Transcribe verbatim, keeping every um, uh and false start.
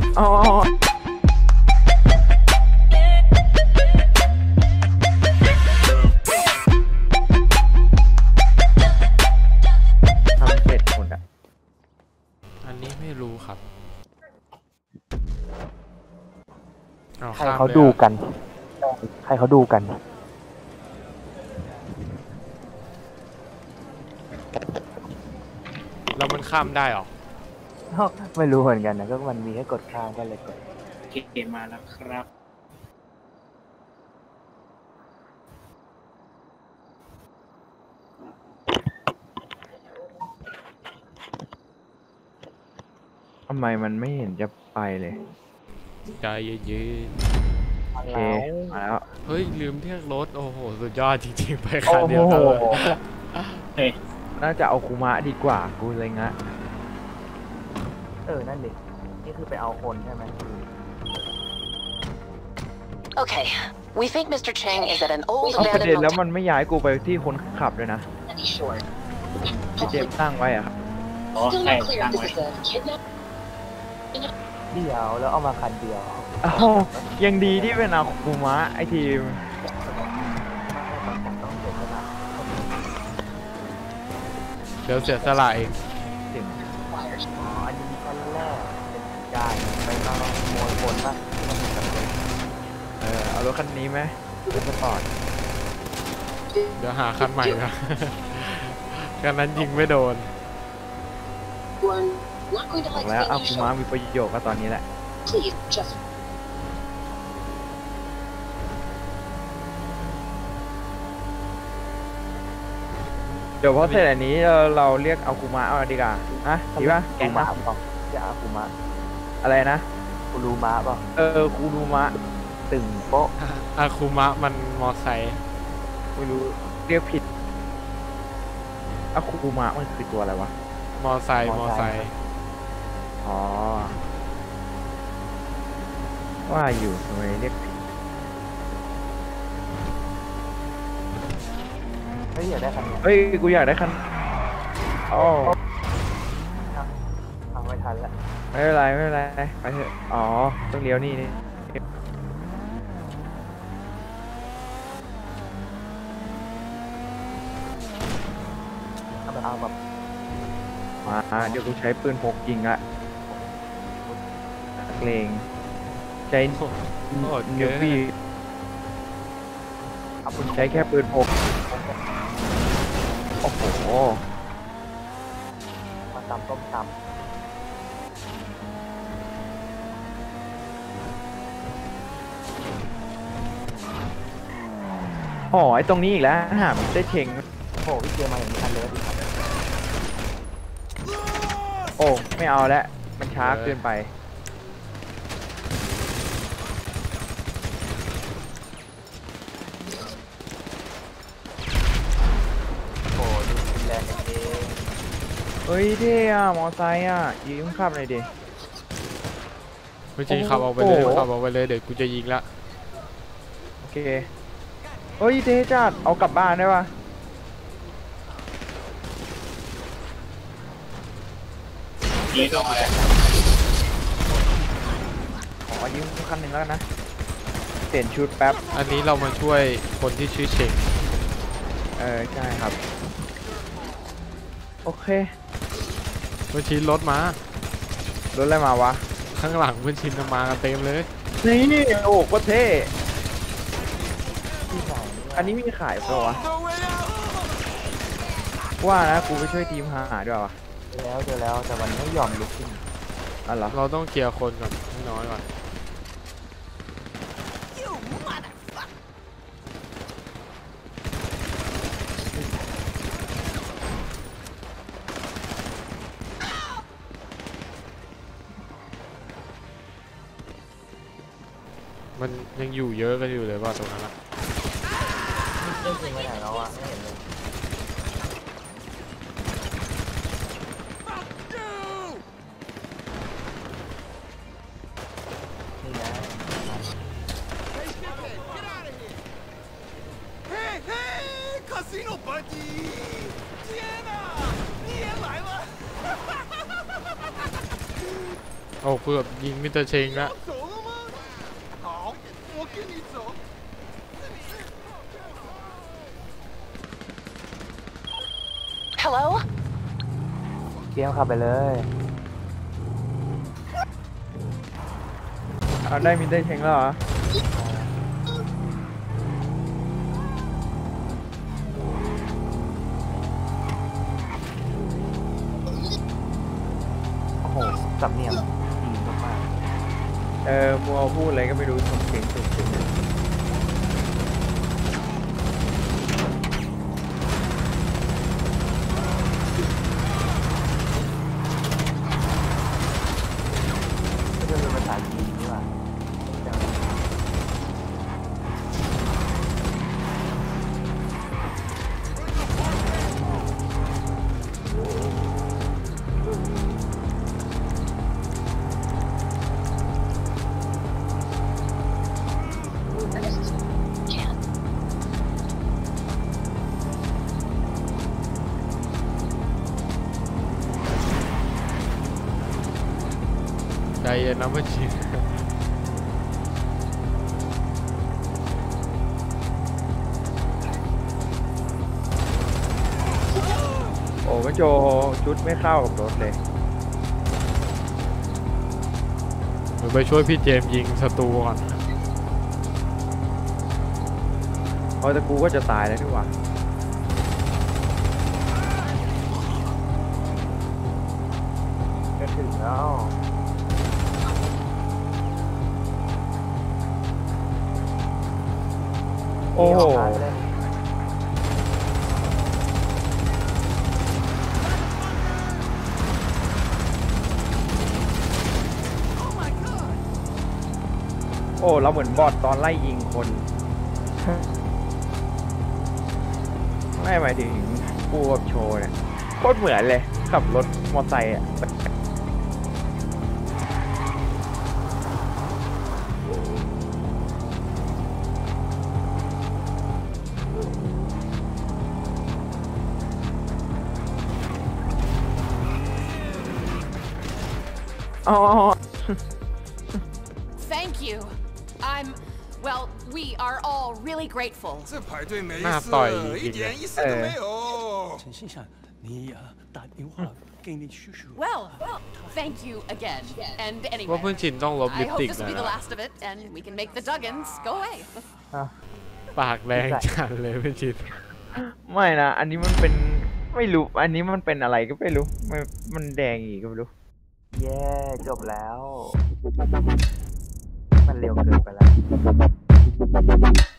อ๋อทำเสร็จหมดอ่ะอันนี้ไม่รู้ครับใครเขาดูกันใครเขาดูกันแล้วมันข้ามได้หรอไม่รู้เหมือนกันนะก็มันมีให้กดข้ามก็เลยกดเกมมาแล้วครับทำไมมันไม่เห็นจะไปเลยใจเย็นโอเคมาแล้วเฮ้ยลืมเรียกรถโอ้โหสุดยอดจริงๆไปคันเดียวกันเลยน่าจะเอาคูมะดีกว่ากูเลยงะเออนั่นดินี่คือไปเอาคนใช่ไหม Okay, we think Mister Chang is at an old เอาประเด็น abandoned แล้ว motel. มันไม่ย้ายกูไปที่คนขับเลยนะที่เจมตั้งไว้อะครับอ๋อ Still ใช่ not clear ตั้ง if ไว้ this is a kidnap. เดียวแล้วเอามาคันเดียวอ้าวยังดีที่เป็นอาคูมะไอทีมเดี๋ยวเสียสละเองถึงอ๋ออันนี้ขั้นแรกเป็นการไปมาขโมยคนป่ะเออเอารถคันนี้ไหมรถสปอร์ตเดี๋ยวหาคันใหม่นะคันนั้นยิงไม่โดนบอกแล้วอาคูมะมีประโยชน์ก็ตอนนี้แหละเดี๋ยวพอเสร็จอันนี้เราเราเรียกอาคูมะเอาดีกว่าฮะดีป่ะแกงมาป่ะจะอาคูมะอะไรนะคูรูมะป่ะเออคูรูมะตึงโป๊ะอาคุมะมันมอไซค์ไม่รู้เรียกผิดอาคูมะมันคือตัวอะไรวะมอไซค์มอไซค์อ๋อว่าอยู่ทำไมเรียกผิดเฮ้ยอยากได้คันเฮ้ยกูอยากได้คันอ๋อทำไม่ทันแล้วไม่เป็นไรไม่เป็นไรไปเถอะอ๋อต้องเลี้ยวนี่นี่เอาแบบมาเดี๋ยวกูใช้ปืนพกยิงละเกรงใจเนื้อพี่ใช้แค่ปืนพกโอ้โหมาตำต้มตำอ๋อไอตรงนี้อีกแล้วหาได้เชงโอ้พี่เจอมาอย่างนี้ทันเลยดิครับโอ้ไม่เอาแล้วมันช้าเกินไปโอ้ดูแรงเองเฮ้ยเท่อะมอไซค์อะยิงขับหน่อยดิไม่จริงขับออกไปเลยขับออกไปเลยเดี๋ยวกูจะยิงละโอเคเฮ้ยเท่จัดเอากลับบ้านได้ปะยิงเข้ามาขอยืมคันหนึ่งแล้วนะเปลี่ยนชุดแป๊บอันนี้เรามาช่วยคนที่ชื่อเชงเออใช่ครับโอเคเพื่อนชินรถมารถอะไรมาวะข้างหลังเพื่อนชินมากันเต็มเลยนี่โอ้ก็เท่อันนี้มีขายเปล่าวะว่านะกูไปช่วยทีมหาด้วยวะแล้วเจอแล้วแต่มันไม่ยอมลุกขึ้นอ๋อเหรอเราต้องเคลียร์คนก่อนให้น้อยก่อนมันยังอยู่เยอะกันอยู่เลยว่าตรงนั้นละเล่นจริงไปไหนแล้วอ่ะไม่เห็นเลยนี่นะคาสิโนปาร์ตี้天哪你也来了โอ้เกือบยิงมิสเตอร์เชงละ走了吗？好，我跟你走。 Hello? เกียมขับไปเลยเอาได้มินได้เชงแล้วเหรอโอ้โหสำเนียงดีมากๆเออมัวพูดอะไรก็ไม่รู้ส่งเสียงส่งเสียงใจเย็นนะเพื่อนชินโอ้ก็โจชุดไม่เข้ากับรถเลยเดี๋ยวไปช่วยพี่เจมส์ยิงศัตรูก่อนเพราะแต่กูก็จะตายแล้วนี่หว่าจะถึงแล้ว โอ้โห โอ้ เราเหมือนบอทตอนไล่ยิงคน ไม่หมายถึงกูกับโชว์เนี่ยโคตรเหมือนเลยขับรถมอเตอร์ไซค์อ่ะอ๋อ Thank you. I'm, well, we are all really grateful. 这排队没那事倒也， 一点意思都没有。 陈先生，你呀、打电话给你叔叔。 Well, thank you again. And ว่า anyway, เพื่อนชินต้องลบลิ I ป hope ติก this แล้ will ว be the นะ last of it, and we can make the Duggins go away. ปากแรงจัดเลยเพื่อนชินไม่นะ อันนี้มันเป็นไม่รู้ อันนี้มันเป็นอะไรก็ไม่รู้ มันมันแดงอีกก็ไม่รู้ แย่จบแล้ว มันเร็วเกินไปแล้ว